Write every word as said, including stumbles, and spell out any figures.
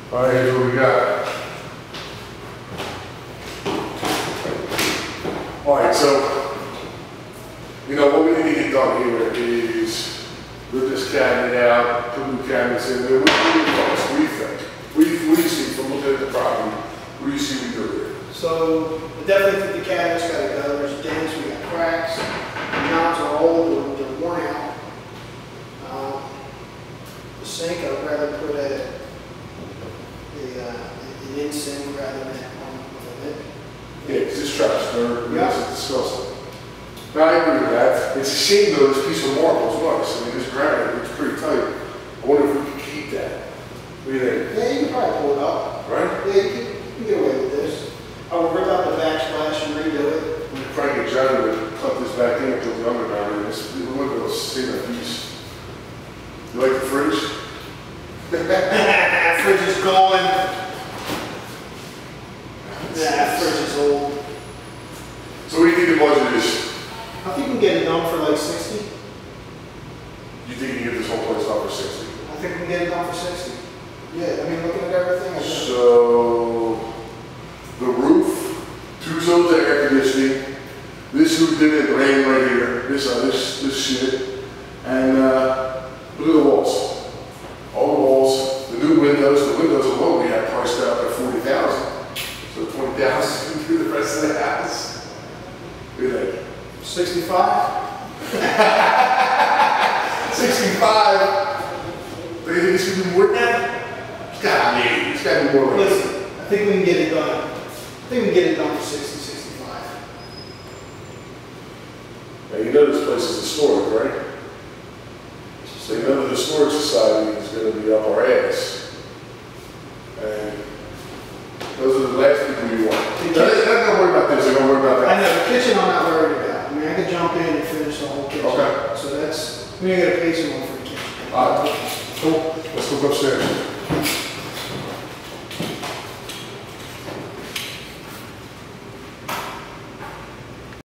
All right, here's what we got. All right, so, you know, what we need to get done here is rip this cabinet out, put new cabinets in there. What do you think? What do you think? What do you, what do you see from looking at the property? What do you see we do here? So, I definitely think the cabinets got to go. There's dents, we got cracks, the knobs are old, they're worn out. Um, the sink, I'd rather put a, a, uh, an in sink rather than one with a lid. Yeah, because it's trash. Yeah. It's disgusting. Now, I agree with that. It's a shame, though, this piece of marble is nice. I mean, this granite, it's pretty tight. I wonder if we can keep that. What do you think? Yeah, you can probably pull it up. Right? Yeah, you can, you can get away with this. I would rip out the backsplash and redo it. We could probably get Johnny to cut this back in and put the underground in. This, we wouldn't be able to see that piece. You like the fridge? Fridge is going. Yeah, fridge is old. So what do you think the budget is? I think we can get it done for like sixty. You think you can get this whole place done for sixty? I think we can get it done for sixty. Yeah, I mean, looking at everything, I think. So, the roof, two zones of air conditioning, this who did it rain right here, this, uh, this, this shit, and uh, look at the walls. All the walls, the new windows, the windows alone we had priced out at forty thousand. So twenty thousand to do the rest of the house. What do you think? sixty-five? sixty-five? Do you think it's going to be more than that? It's got to be. It's got to be more than that. Listen, I think we can get it done. I think we can get it done for sixty, sixty-five. Now you know this place is historic, right? So you know the Historic Society is going to be up our ass. And those are the last people you want. They're not going to worry about this, they're going to worry about that. I know, the kitchen I'm not worried about. I mean, I could jump in and finish the whole kitchen. Okay. So that's, we ain't got to pay someone for the kitchen. All right, cool. Let's go upstairs.